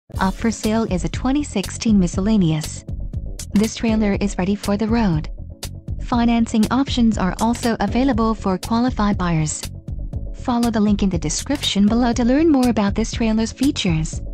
Up for sale is a 2016 Miscellaneous. This trailer is ready for the road. Financing options are also available for qualified buyers. Follow the link in the description below to learn more about this trailer's features.